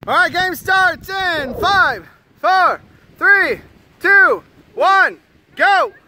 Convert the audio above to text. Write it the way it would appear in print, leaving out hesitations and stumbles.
All right, game starts in 5, 4, 3, 2, 1, go!